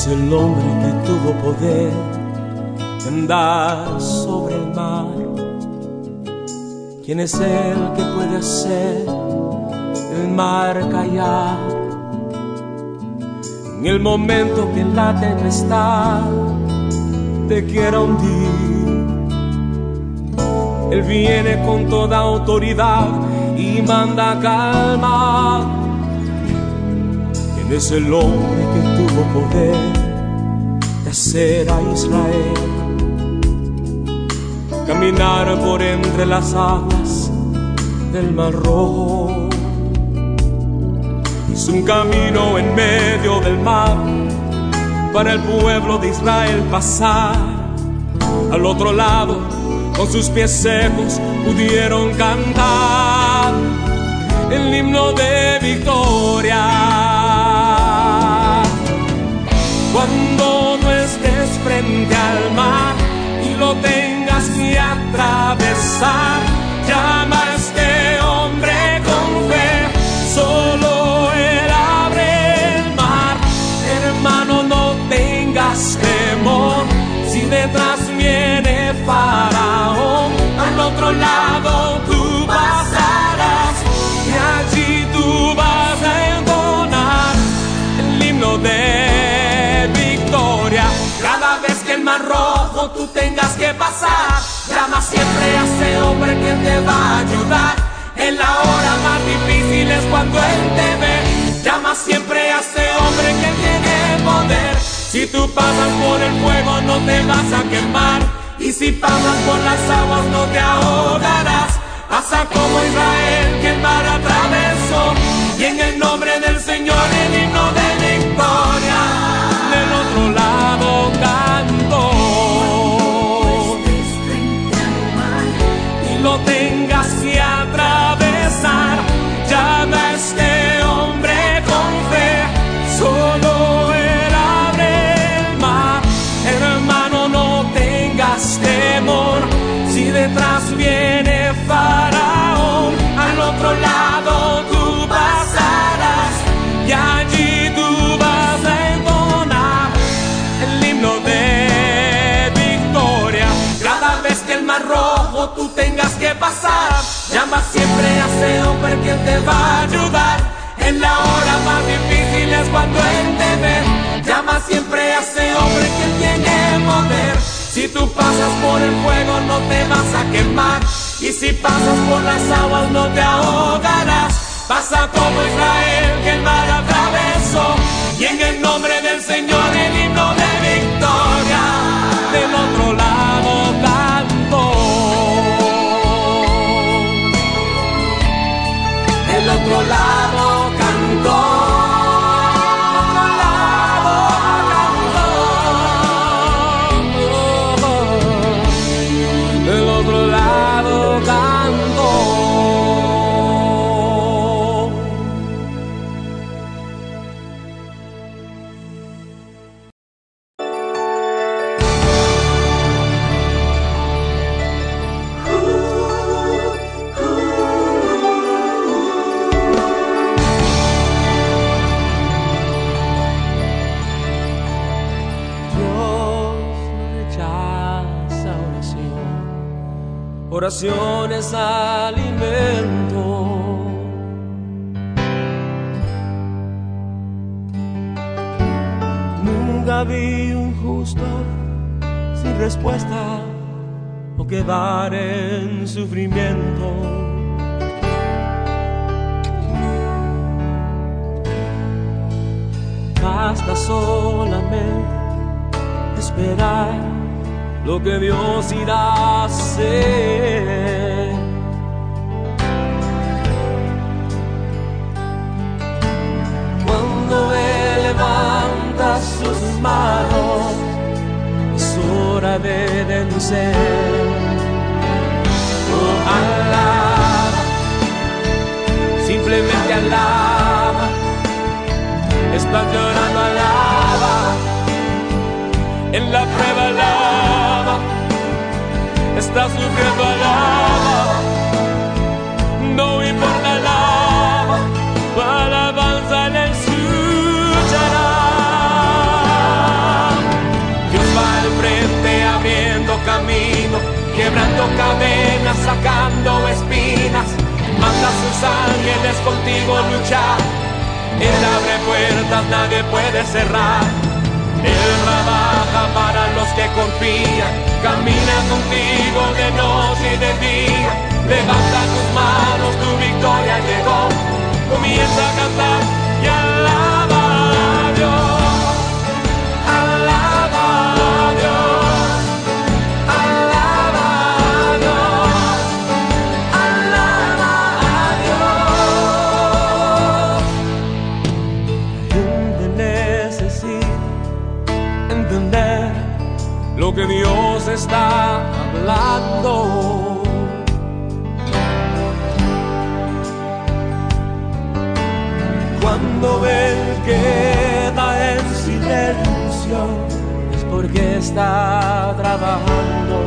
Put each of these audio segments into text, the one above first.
es el hombre que tuvo poder de andar sobre el mar? ¿Quién es el que puede hacer el mar callar? En el momento que la tempestad te quiera hundir, Él viene con toda autoridad y manda a calmar. ¿Quién es el hombre que tuvo poder de hacer a Israel caminar por entre las aguas del Mar Rojo? Hizo un camino en medio del mar para el pueblo de Israel pasar. Al otro lado, con sus pies secos, pudieron cantar el himno de victoria. Cuando no estés frente al mar y lo tengas que atravesar, llama a este hombre con fe, solo Él abre el mar. Hermano, no tengas temor, si detrás viene Faraón, al otro lado tú pasarás y allí tú vas a entonar el himno de victoria. Cada vez que el Mar Rojo tú tengas que pasar, llama siempre a ese hombre que te va a ayudar. En la hora más difícil es cuando Él te ve. Llama siempre a ese hombre que tiene poder. Si tú pasas por el fuego no te vas a quemar, y si pasas por las aguas no te ahogarás. Pasa como Israel que el mar atravesó, y en el nombre del Señor el himno de victoria del otro lado cantó. Y lo tengas que atravesar, llama a este hombre con fe, solo Él abre el mar. Hermano, no tengas temor, si detrás viene Faraón, al otro lado tú pasarás y allí tú vas a entonar el himno de victoria. Cada vez que el Mar Rojo tú tengas que pasar, llama siempre a ese hombre que te va a ayudar. En la hora más difícil es cuando Él te ve. Llama siempre a ese hombre que tiene poder. Si tú pasas por el fuego no te vas a quemar, y si pasas por las aguas no te ahogarás. Pasa como Israel que el mar atravesó, y en el nombre del Señor el himno de victoria del otro lado cantó. Del otro lado cantó. Oración es alimento. Nunca vi un justo sin respuesta o quedar en sufrimiento. Basta solamente esperar lo que Dios irá a hacer. Cuando Él levanta sus manos, es hora de vencer. Oh, alaba, simplemente alaba. Estás llorando, alaba. En la prueba alaba, estás sufriendo, alaba. No importa, alaba, tu alabanza le escuchará. cadenas, sacando espinas, manda a sus ángeles contigo luchar. Él abre puertas, nadie puede cerrar. Él trabaja para los que confían, camina contigo de noche y de día. Levanta tus manos, tu victoria llegó. Comienza a cantar y alaba a Dios. Alaba a Dios. Alaba a Dios. Alaba a Dios. La gente necesita entender lo que Dios está hablando. Cuando Él queda en silencio es porque está trabajando.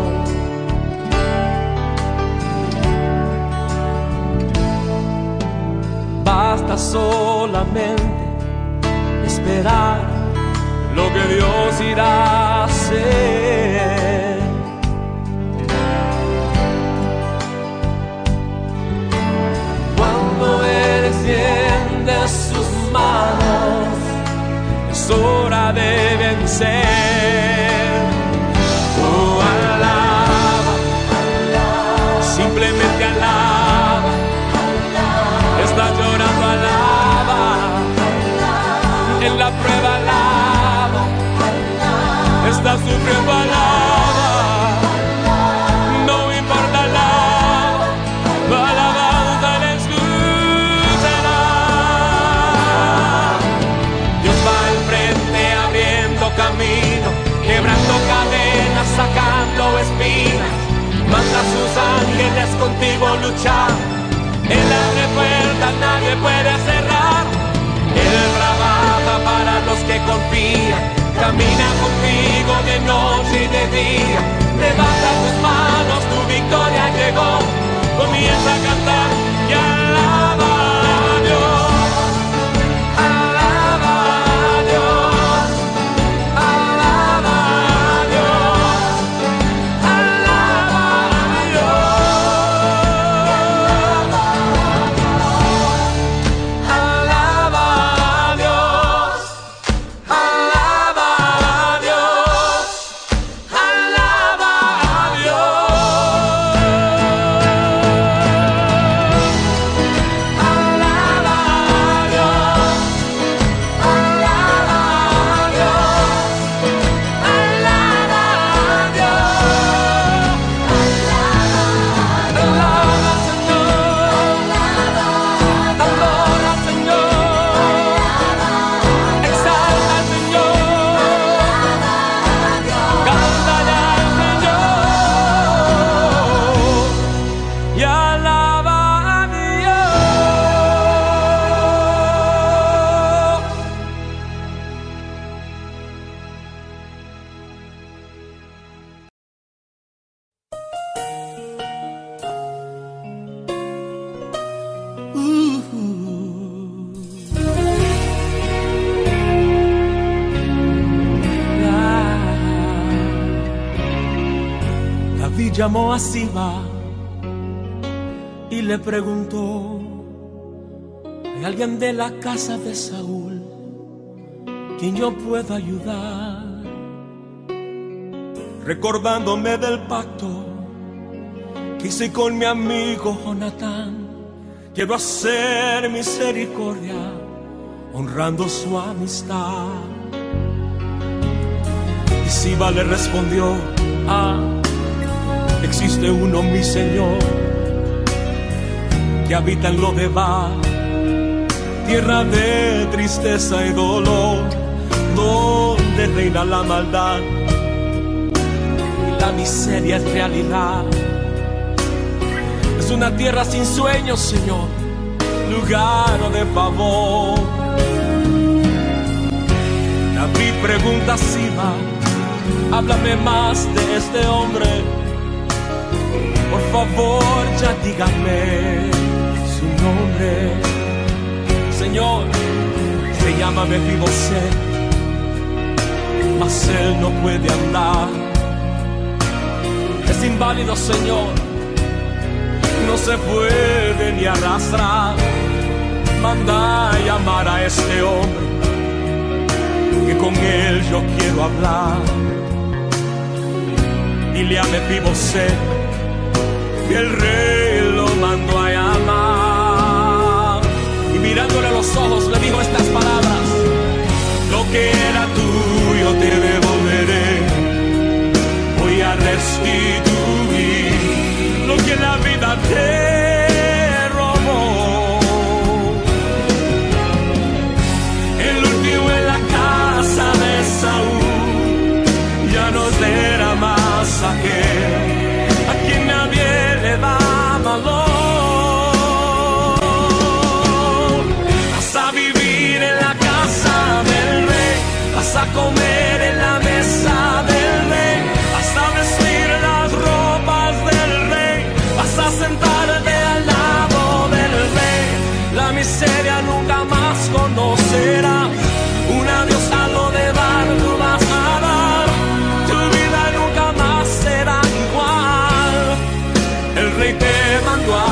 Basta solamente esperar lo que Dios irá a hacer. Cuando Él extiende sus manos, es hora de vencer. Oh, alaba, simplemente alaba. Estás llorando, alaba. En la prueba, alaba. Estás sufriendo, alaba. No importa, alaba. Alabanza le escuchará. Dios va al frente abriendo camino, quebrando cadenas, sacando espinas. Manda a sus ángeles contigo luchar. Él abre puertas, nadie puede cerrar. Él trabaja para los que confían, camina contigo de noche y de día. Levanta tus manos, tu victoria llegó. Comienza a cantar y alaba a Dios. Alaba a Dios. Alaba a Dios. Alaba a Dios. Alaba a Dios. Alaba a Dios. Alaba a Dios. Llamó a Siba y le preguntó: ¿hay alguien de la casa de Saúl quien yo pueda ayudar? Recordándome del pacto que hice con mi amigo Jonatán, quiero hacer misericordia honrando su amistad. Y Siba le respondió: existe uno, mi Señor, que habita en Lodebar, tierra de tristeza y dolor, donde reina la maldad y la miseria es realidad. Es una tierra sin sueños, Señor, lugar de favor. David pregunta a Siba: háblame más de este hombre. Por favor, ya dígame su nombre. Señor, se llama Mefiboset, mas él no puede andar. Es inválido, Señor, no se puede ni arrastrar. Manda a llamar a este hombre, que con él yo quiero hablar. Dile a Mefiboset que el rey lo mandó a llamar. Y mirándole a los ojos le dijo estas palabras: lo que era tuyo te devolveré, voy a restituir lo que la vida te robó. El último en la casa de Saúl ya no será más aquel a quien nadie le da valor. Vas a vivir en la casa del rey, vas a comer en la mesa del rey, vas a vestir las ropas del rey, vas a sentarte al lado del rey. La miseria nunca más conocerás, un adiós a lo de dar tú vas a dar, tu vida nunca más será igual. El rey te mandó a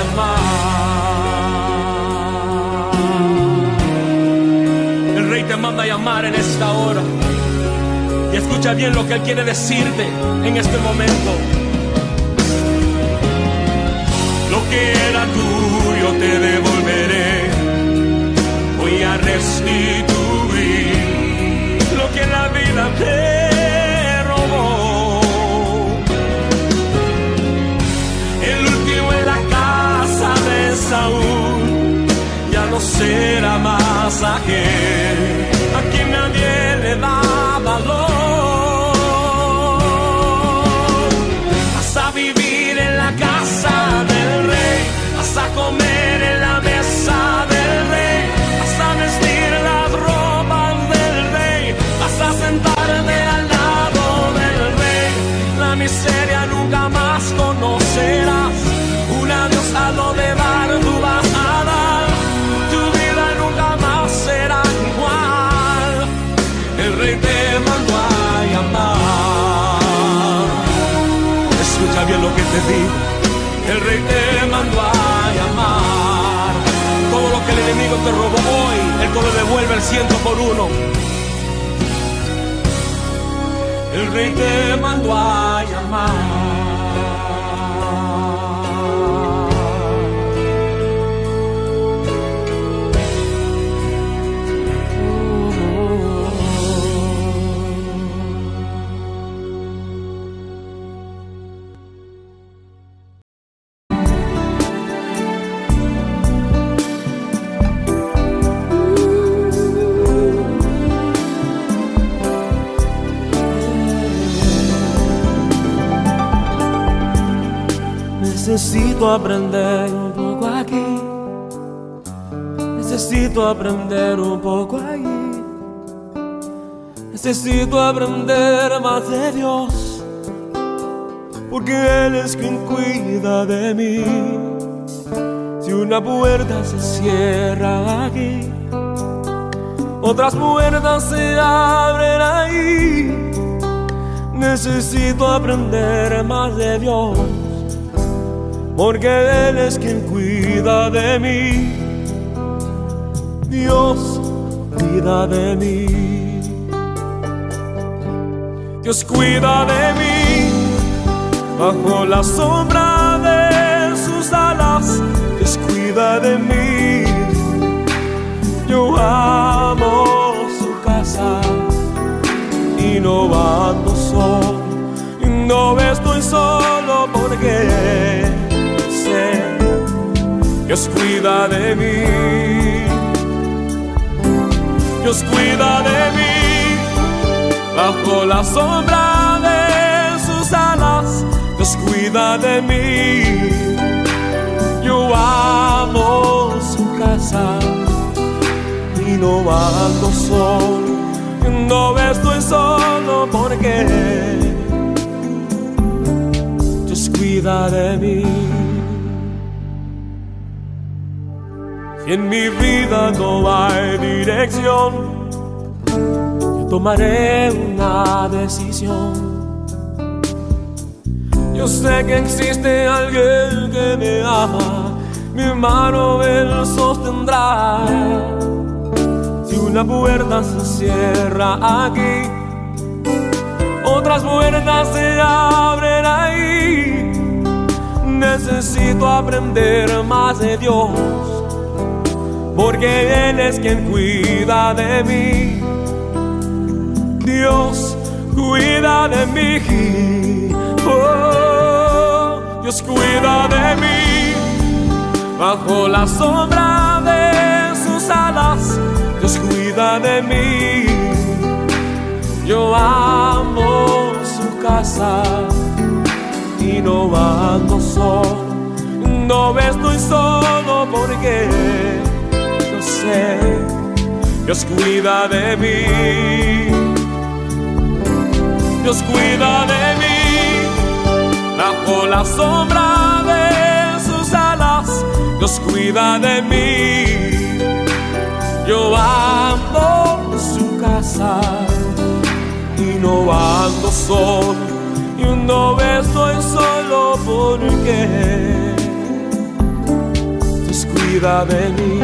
llamar. El rey te manda a llamar en esta hora. Y escucha bien lo que él quiere decirte en este momento. Lo que era tuyo te devolveré, voy a restituir lo que la vida te robó. El último en la casa de Saúl ya no será más aquel a quien nadie le da valor. Vas a vivir en la casa del rey, vas a comer en la mesa del rey, vas a vestir las ropas del rey, vas a sentarte al lado del rey. La miseria nunca más conocerás, un adiós a lo de dar tú vas a dar, tu vida nunca más será igual. El rey te mandó a llamar. Escucha bien lo que te digo. El rey te mandó a llamar. Todo lo que el enemigo te robó hoy, él te lo devuelve el 100 por 1. El rey te mandó a llamar. Necesito aprender un poco aquí, necesito aprender un poco allí, necesito aprender más de Dios, porque Él es quien cuida de mí. Si una puerta se cierra aquí, otras puertas se abren ahí. Necesito aprender más de Dios, porque Él es quien cuida de mí. Dios cuida de mí. Dios cuida de mí bajo la sombra de sus alas. Dios cuida de mí. Yo amo su casa y no ando solo, y no estoy solo porque Dios cuida de mí. Dios cuida de mí bajo la sombra de sus alas. Dios cuida de mí. Yo amo su casa y no ando solo, no estoy solo porque Dios cuida de mí. Si en mi vida no hay dirección, yo tomaré una decisión. Yo sé que existe alguien que me ama, mi mano Él sostendrá. Si una puerta se cierra aquí, otras puertas se abren ahí. Necesito aprender más de Dios, porque Él es quien cuida de mí. Dios cuida de mí. Oh, Dios cuida de mí. Bajo la sombra de sus alas, Dios cuida de mí. Yo amo su casa y no ando solo. No estoy solo porque yo sé, Dios cuida de mí. Dios cuida de mí. Bajo la sombra de sus alas, Dios cuida de mí. Yo amo su casa y no ando solo, y no estoy solo porque Dios cuida de mí.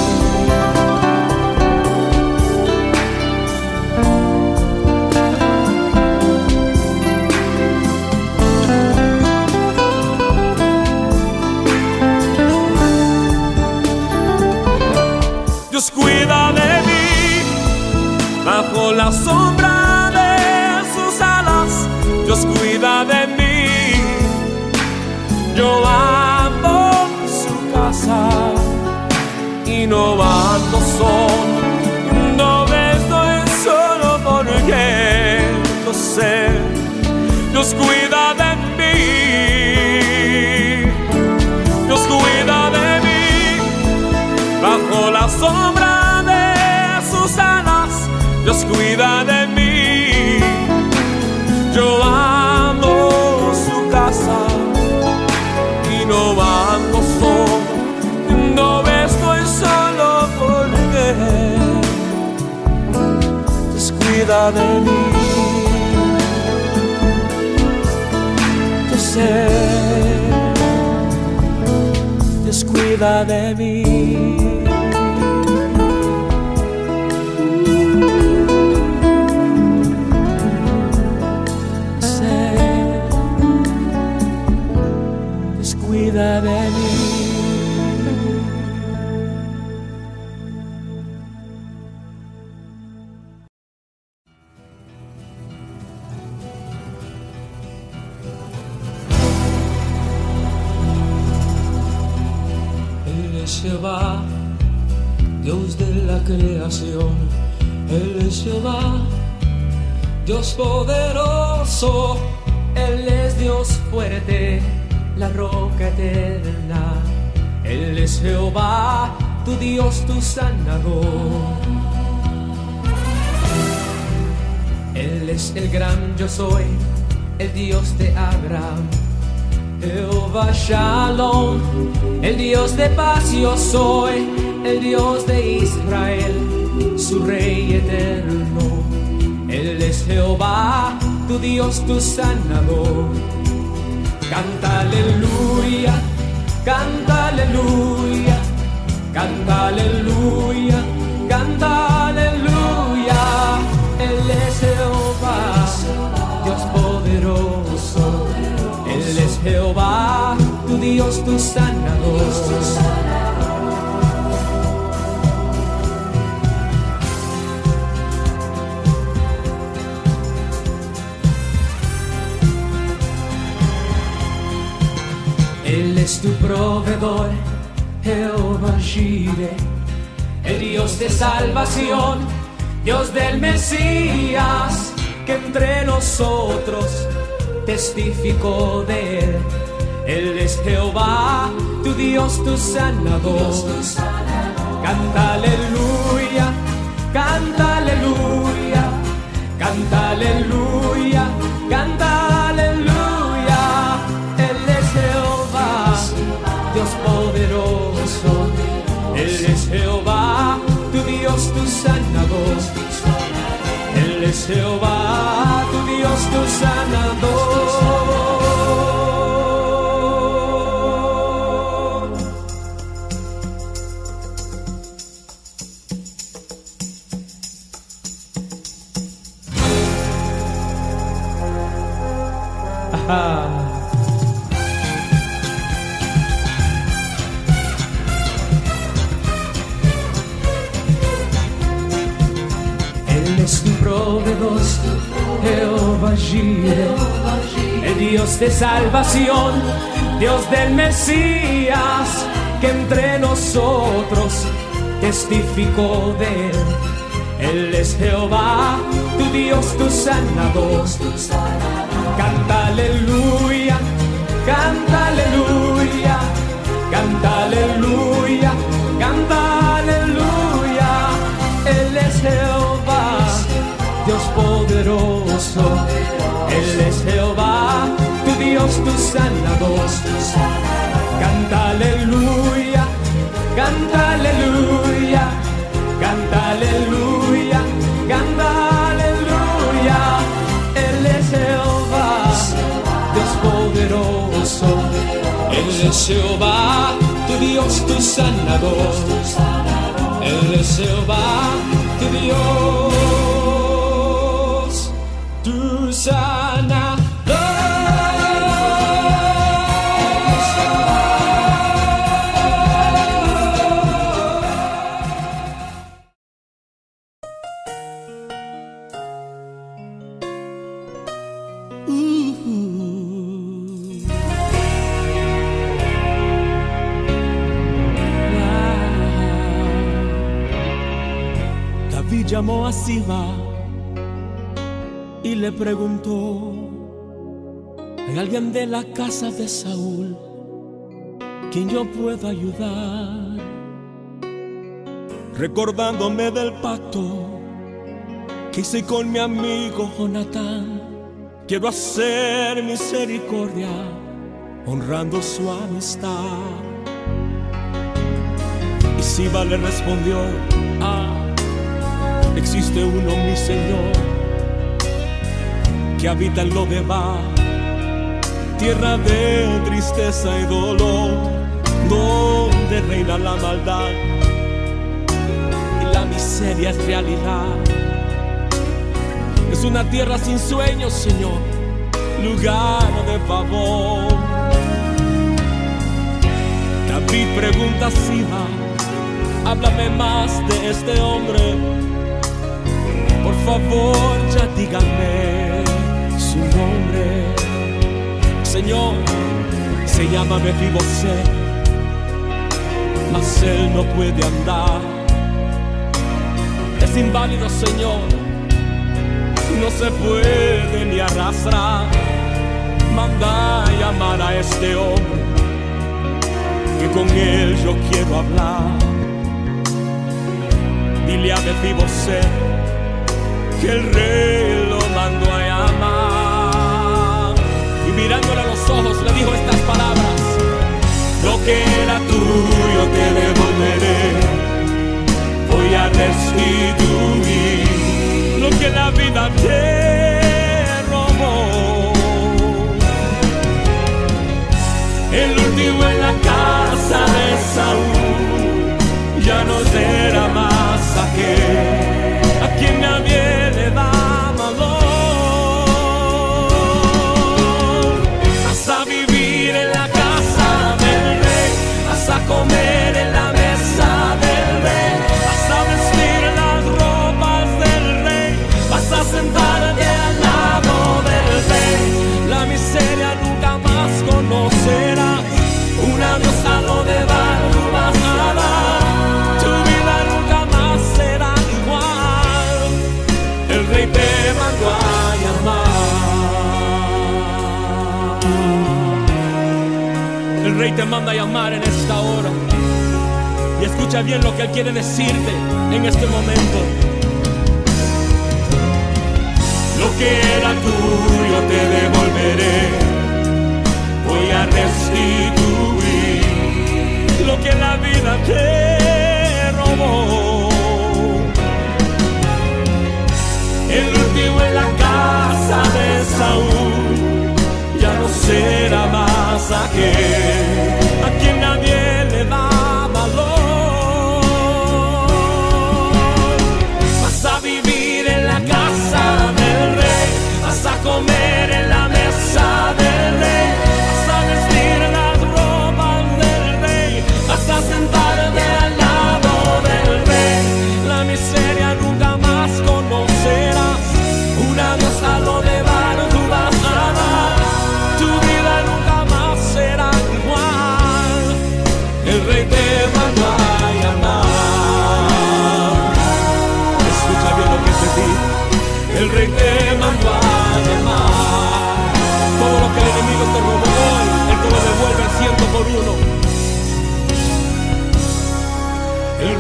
Dios cuida de mí. Bajo la sombra de sus alas, Dios cuida de mí. Yo amo su casa y no ando solo. No estoy solo porque yo sé, Dios cuida de mí. Dios cuida de mí. Bajo la sombra de sus alas, Dios cuida de mí. Yo amo su casa y no ando solo. No estoy solo porque Dios cuida de mí. Yo sé, Dios cuida de mí. Cuida de mí. Él es Jehová, Dios de la creación. Él es Jehová, Dios poderoso. Él es Dios fuerte, la roca eterna. Él es Jehová, tu Dios, tu sanador. Él es el gran yo soy, el Dios de Abraham. Jehová Shalom, el Dios de paz yo soy, el Dios de Israel, su Rey eterno. Él es Jehová, tu Dios, tu sanador. Canta aleluya, canta aleluya, canta aleluya, canta aleluya. Él es Jehová, Dios poderoso. Él es Jehová, tu Dios, tu sanador. Él es tu proveedor, Jehová Jireh, el Dios de salvación, Dios del Mesías, que entre nosotros testificó de él. Él es Jehová, tu Dios, tu sanador. Canta aleluya, canta aleluya, canta aleluya, canta aleluya. Él es Jehová, Dios poderoso. Él es Jehová, tu Dios, tu sanador. Él es Jehová, tu Dios, tu sanador. Él es tu proveedor, Jehová Jireh, el Dios de salvación, Dios del Mesías, que entre nosotros testificó de él. Él es Jehová, tu Dios, tu sanador. Canta aleluya, canta aleluya, canta aleluya, canta aleluya. Él es Jehová, Dios poderoso. Él es Jehová, tu Dios, tu sanador. Canta aleluya, canta aleluya, canta aleluya, canta aleluya. Él es Jehová, Dios poderoso. Él es Jehová, tu Dios, tu sanador. Él es Jehová, tu Dios, tu sanador. David llamó a Siba y le preguntó: ¿hay alguien de la casa de Saúl quien yo pueda ayudar? Recordándome del pacto que hice con mi amigo Jonatán, quiero hacer misericordia honrando su amistad. Y Siba le respondió: existe uno, mi Señor, que habita en Lodebar, tierra de tristeza y dolor, donde reina la maldad y la miseria es realidad. Es una tierra sin sueños, Señor, lugar de favor. David pregunta a Siba: háblame más de este hombre, por favor, ya díganme su nombre. Señor, se llama Mefiboseth, mas él no puede andar. Es inválido, Señor, no se puede ni arrastrar. Manda a llamar a este hombre, que con él yo quiero hablar. Dile a Mefiboseth que el rey lo mandó a llamar. Y mirándole a los ojos le dijo estas palabras: lo que era tuyo te devolveré, voy a restituir lo que la vida te robó. El último en la casa de Saúl ya no será más aquel a quien nadie le da valor. Vas a vivir en la casa del rey, vas a comer en la mesa del rey, vas a vestir las ropas del rey, vas a sentarte al lado del rey. La miseria nunca más conocerás, un adiós a lo de dar tú vas a dar. Tu vida nunca más será igual, el rey te mandó a llamar. El rey te manda a llamar en esta hora. Y escucha bien lo que él quiere decirte en este momento. Lo que era tuyo te devolveré, voy a restituir lo que la vida te robó. El último en la casa de Saúl ya no será más aquel a quien nadie le da valor. Vas a vivir en la casa del rey, vas a comer en la mesa del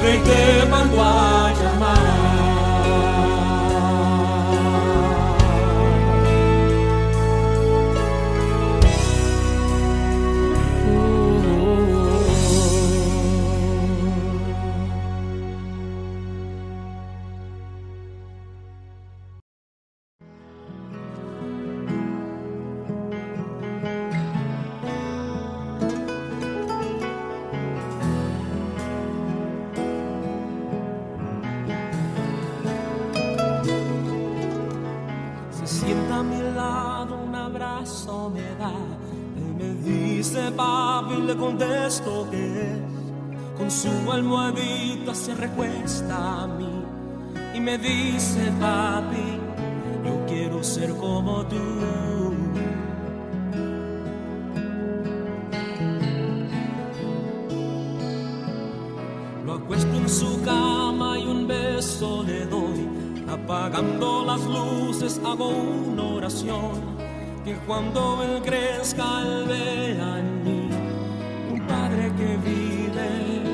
Rey te mandó a llamar. Sienta a mi lado, un abrazo me da. Él me dice papi, le contesto que es. Con su almohadita se recuesta a mí y me dice papi, yo quiero ser como tú. Lo acuesto en su cama y un beso le doy. Apagando las luces hago una oración, que cuando él crezca él vea en mí un padre que vive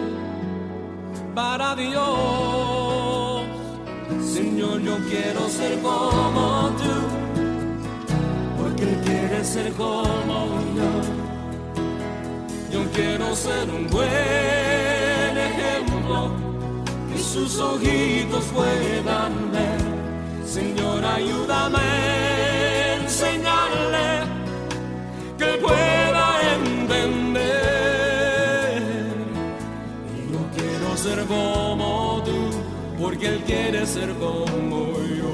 para Dios. Señor, yo quiero ser como tú, porque él quiere ser como yo. Yo quiero ser un buen ejemplo que sus ojitos puedan ver. Señor, ayúdame a enseñarle que él pueda entender. Y yo quiero ser como tú, porque él quiere ser como yo.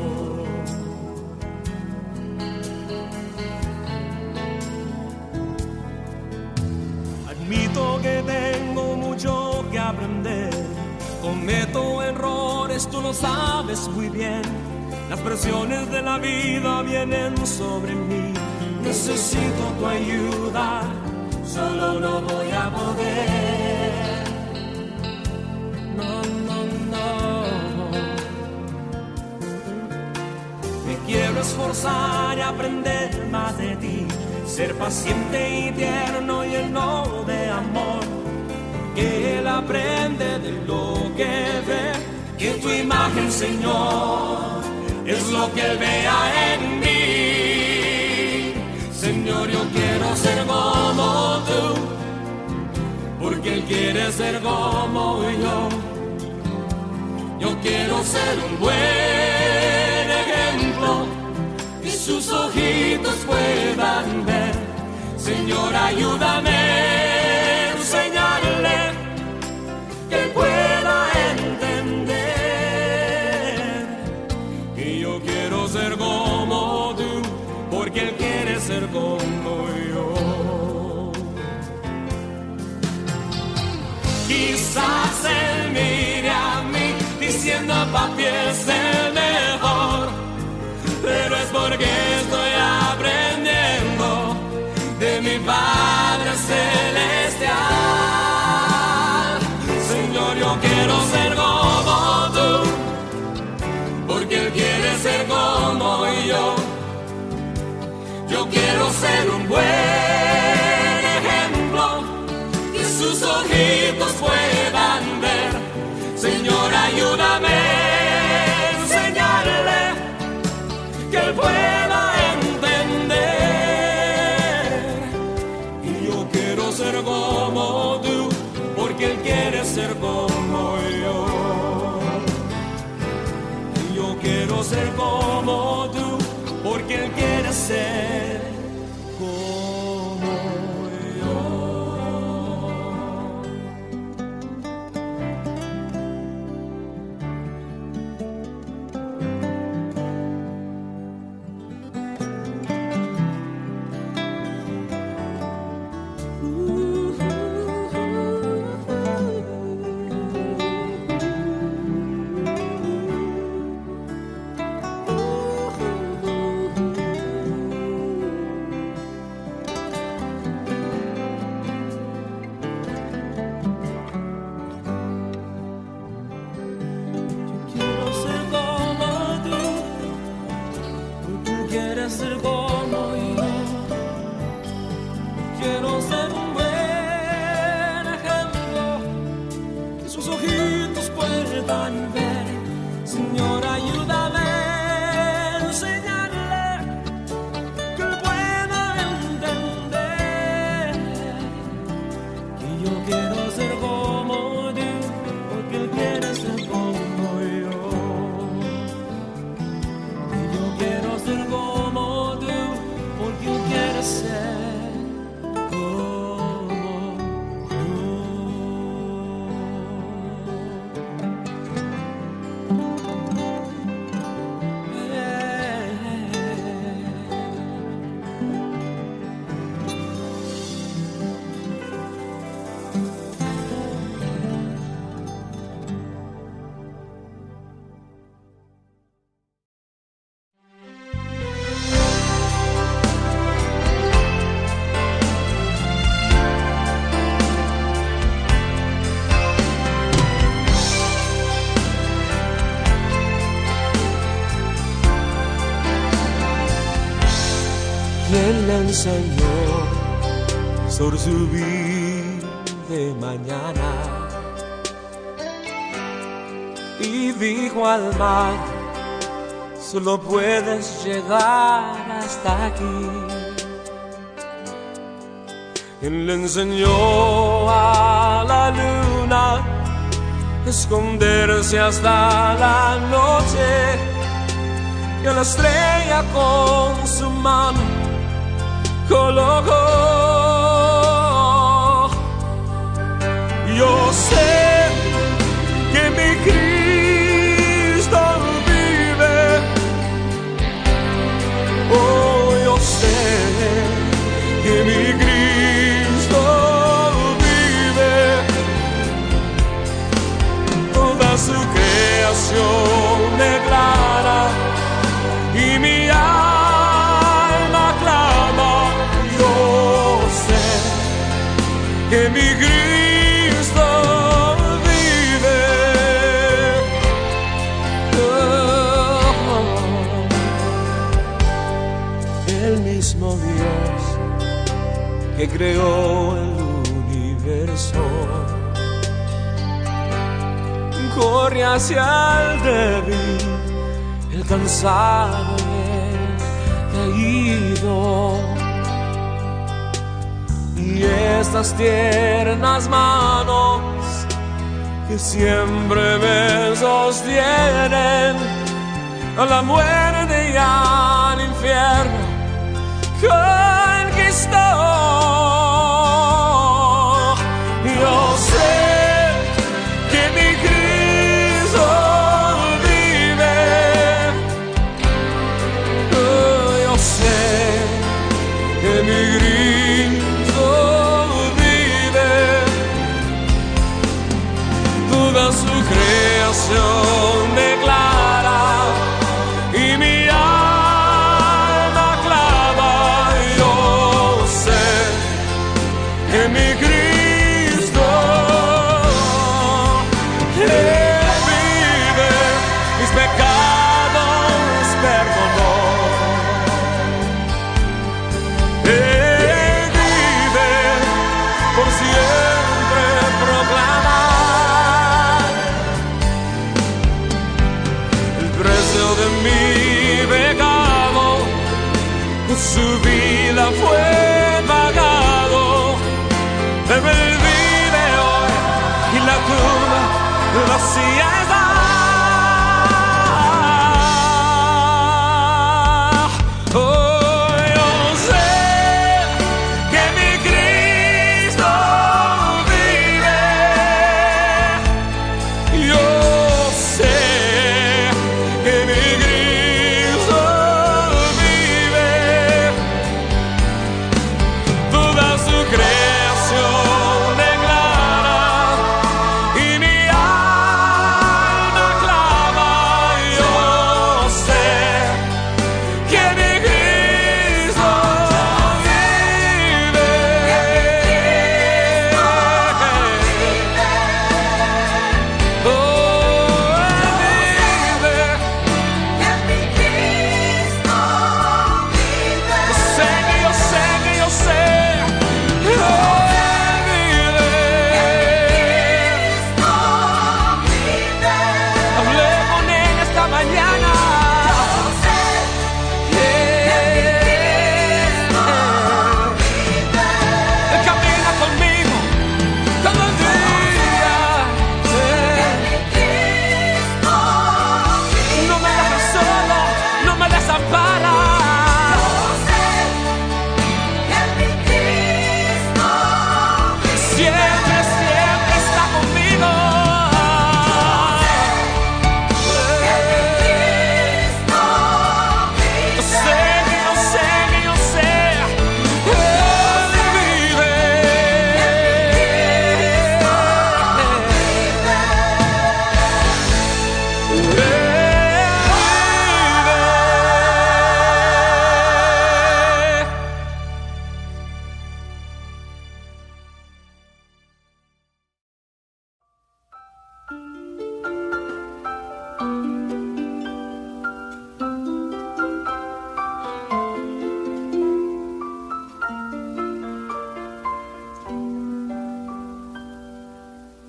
Admito que tengo mucho que aprender. Cometo errores, tú lo sabes muy bien. Las presiones de la vida vienen sobre mí. Necesito tu ayuda, solo no voy a poder. No, no, no. Me quiero esforzar y aprender más de ti. Ser paciente y tierno y lleno de amor. Que él aprende de lo que ve, que tu imagen, Señor, es lo que él vea en mí. Señor, yo quiero ser como tú, porque él quiere ser como yo. Yo quiero ser un buen ejemplo, y sus ojitos puedan ver. Señor, ayúdame enseñarle que pueda entender que yo quiero ser como tú, porque él quiere ser como yo. Quizás él mire a mí diciendo papi es el mejor, pero es porque estoy aprendiendo de mi Padre Celestial. Señor, yo quiero ser como tú, porque él quiere ser como yo. Yo quiero ser un buen ejemplo, que sus ojitos puedan ver. Señor, ayúdame a enseñarle que él pueda entender. Y yo quiero ser como tú, porque él quiere ser como yo. Y yo quiero ser como tú, porque él quiere ser como yo. puedan ver. Señor, ayúdame a enseñarle que él pueda entender que yo quiero ser como tú, porque él quiere ser como yo. Que yo quiero ser como tú, porque él quiere ser. ¿Quién le enseñó sobre su vida de mañana? Y dijo al mar, solo puedes llegar hasta aquí. ¿Quién le enseñó a la luna esconderse hasta la noche? Y a la estrella con su mano colocó. Yo sé que mi Cristo vive. Oh, yo sé que mi Cristo vive. Toda su creación declara y mi alma clama. Yo sé que mi Cristo vive. El mismo Dios que creó el universo corre hacia el débil, el cansado y el caído. Y estas tiernas manos que siempre me sostienen a la muerte y al infierno conquistó. Yo sé que mi Cristo vive. Yo sé que mi Cristo vive. Toda su creación declara y mi alma clama. Yo sé que mi Cristo Él vive. Mis pecados perdonó. Él vive por siempre proclama. El precio de mi pecado, su vida fue pagado. Pero Él vive hoy y la tumba vacía está. Oh, yo sé que mi Cristo vive. Yo sé que mi Cristo vive. Toda su creación declara y mi alma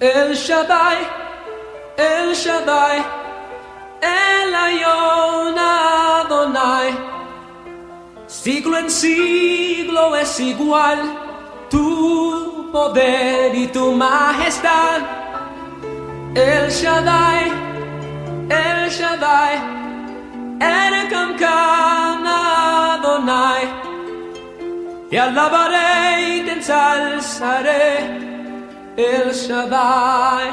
El Shaddai, El Shaddai, El Elyon Adonai. Siglo en siglo es igual tu poder y tu majestad. El Shaddai, El Shaddai, El Kamkan Adonai. Te alabaré y te ensalzaré, El Shaddai.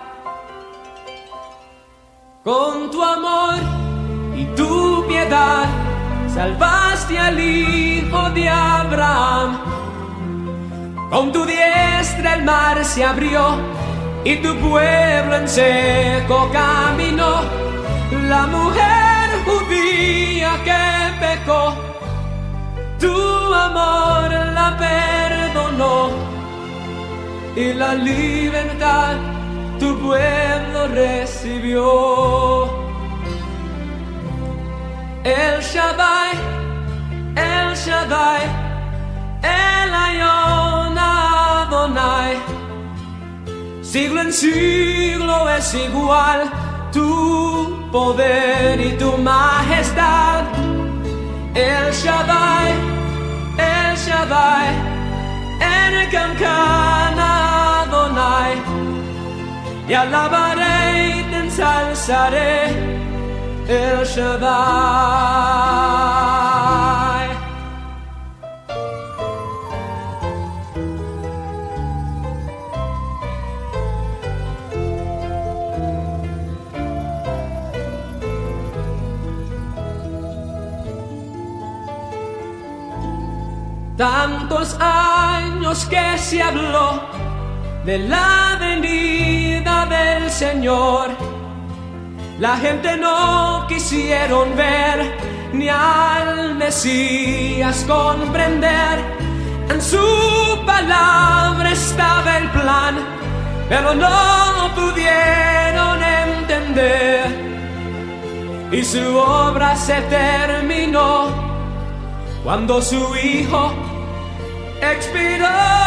Con tu amor y tu piedad salvaste al hijo de Abraham. Con tu diestra el mar se abrió y tu pueblo en seco caminó. La mujer judía que pecó, tu amor la perdonó, y la libertad tu pueblo recibió. El Shaddai, El Shaddai, El Elyon Adonai. Siglo en siglo es igual tu poder y tu majestad. El Shaddai, El Shaddai, El Kamkan Adonai. Y alabaré y te ensalzaré, El Shaddai. Tantos años que se habló de la venida del Señor, la gente no quisieron ver ni al Mesías comprender. En su palabra estaba el plan, pero no pudieron entender, y su obra se terminó cuando su hijo expiró.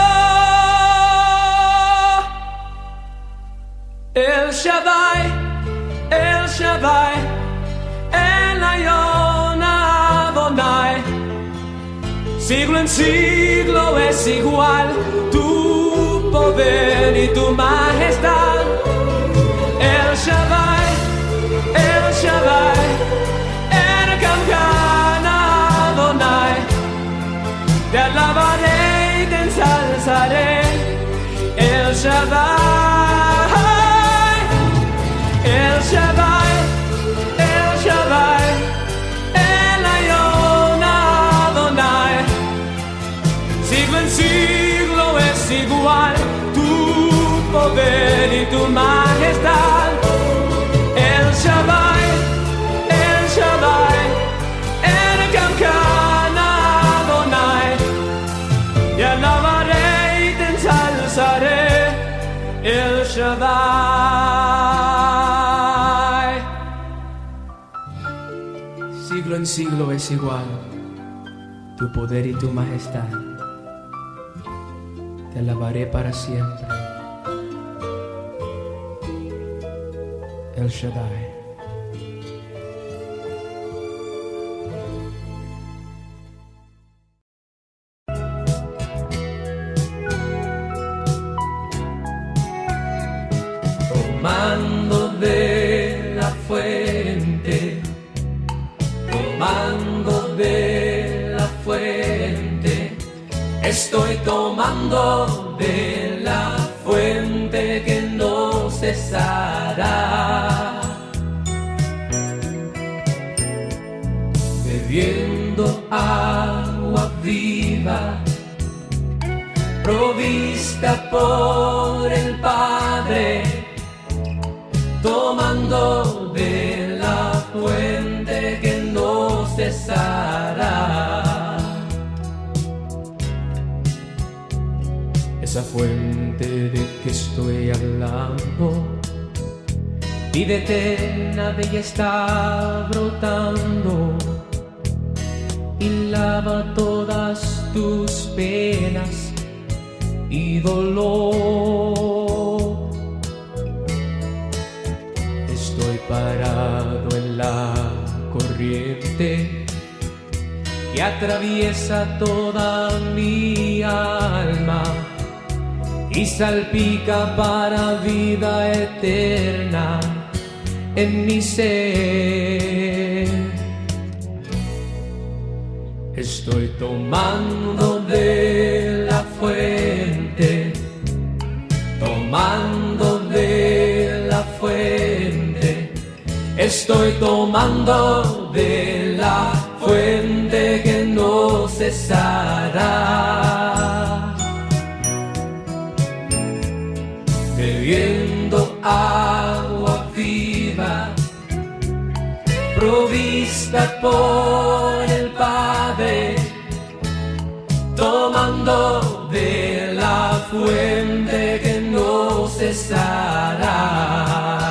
El Shaddai, El Shaddai, El Elyon Adonai. Siglo en siglo es igual tu poder y tu majestad. El Shaddai, El Shaddai, El Kamkan Adonai. Te alabaré y te ensalzaré, El Shaddai, El Shaddai, El Shaddai, El Elyon Adonai. Siglo en siglo es igual tu poder y tu majestad. El Shaddai, El Shaddai, El Kamkan Adonai. Te alabaré y te ensalzaré, El Shaddai. Siglo en siglo es igual tu poder y tu majestad. Te alabaré para siempre, El Shaddai. Tomando de la fuente, tomando de la fuente, estoy tomando de la fuente que no cesará, bebiendo agua viva, provista por el Padre, tomando de la fuente que no cesará. Esa fuente de que estoy hablando, vida eterna de ella está brotando, y lava todas tus penas y dolor. Estoy parado en la corriente que atraviesa toda mi alma y salpica para vida eterna en mi ser. Estoy tomando de la fuente, tomando de la fuente. Estoy tomando de la fuente que no cesará, bebiendo agua viva, provista por el Padre, tomando de la fuente que no cesará.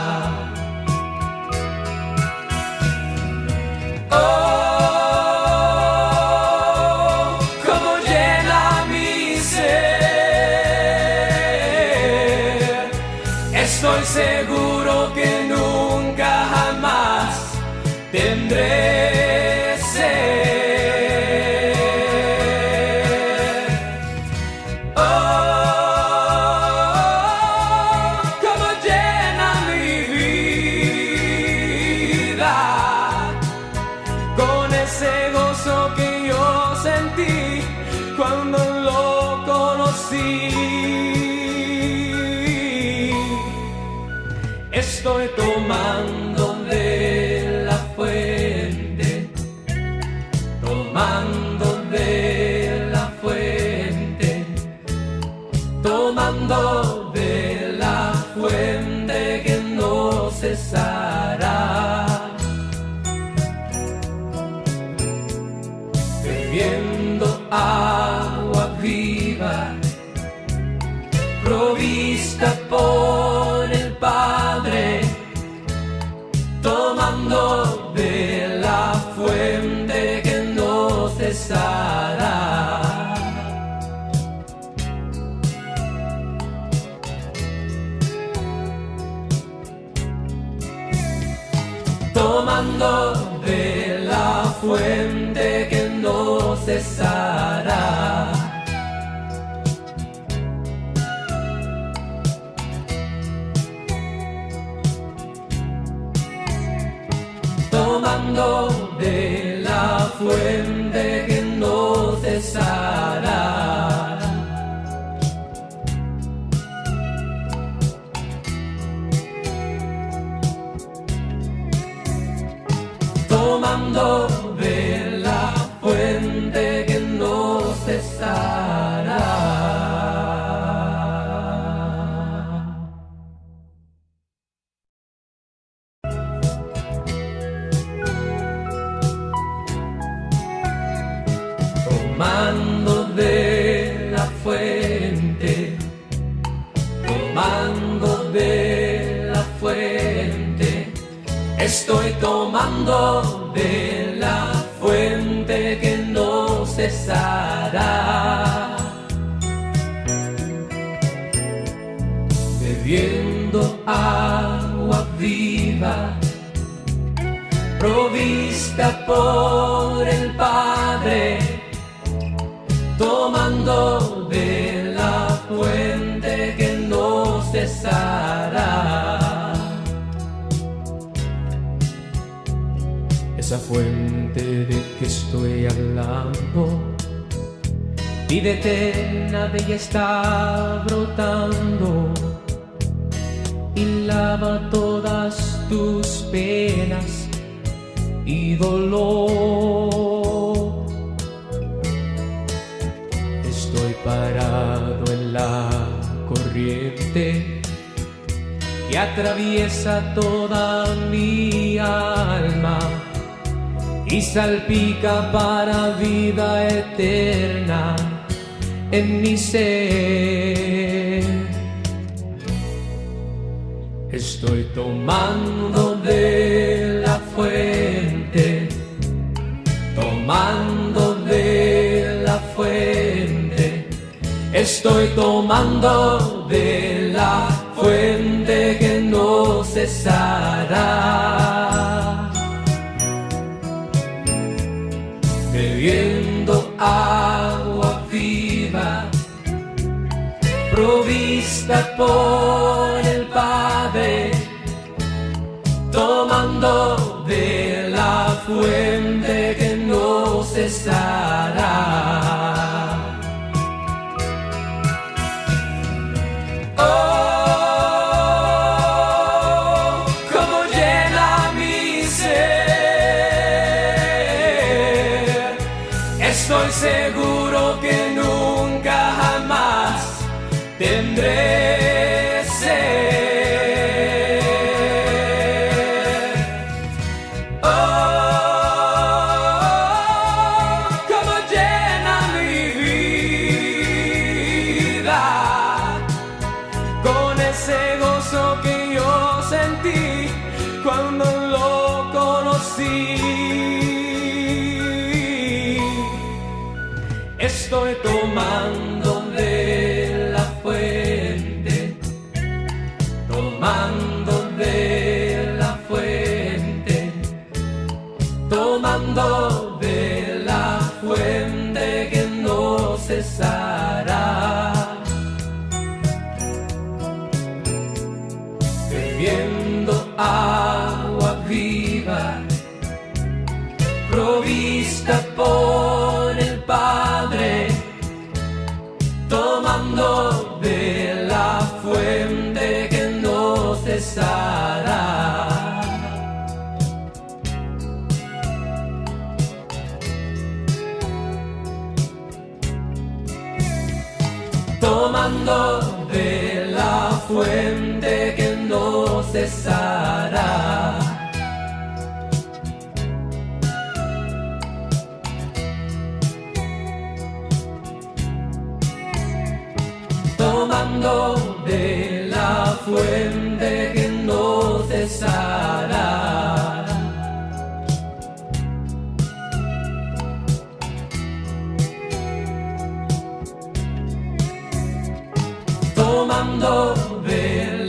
Oh, como llena mi ser. Estoy seguro que nunca jamás tendré sed. Oh, como llena mi vida con ese gozo que yo sentí cuando lo conocí. Estoy tomando de la fuente, tomando de la fuente, tomando de la fuente que no cesará, bebiendo agua viva, provista por el Padre, tomando de la fuente que no cesará. Tomando de la fuente que no cesará. Tomando de la fuente que no cesará. Tomando de la fuente que no cesará. Tomando de la fuente, tomando de la fuente. Estoy tomando de la fuente que no cesará, bebiendo agua viva, provista por el Padre, tomando de la fuente que no cesará. Esa fuente de que estoy hablando, vida eterna de ella está brotando y lava todas tus penas y dolor. Estoy parado en la corriente que atraviesa toda mi alma y salpica para vida eterna en mi ser. Estoy tomando de la fuente, tomando de la fuente. Estoy tomando de la fuente que no cesará. cesará. Bebiendo agua viva, provista por el Padre, tomando de la fuente que no cesará. Oh, cómo llena mi ser. Estoy seguro que nunca jamás tendré sed. Oh, cómo llena mi vida con ese gozo que yo sentí cuando lo conocí. Estoy tomando de la fuente, tomando de la fuente, tomando de la fuente que no cesará. Bebiendo agua viva, provista por el Padre, tomando de la fuente que no cesará. Tomando de la fuente que no cesará. Tomando de la fuente que no cesará. Tomando de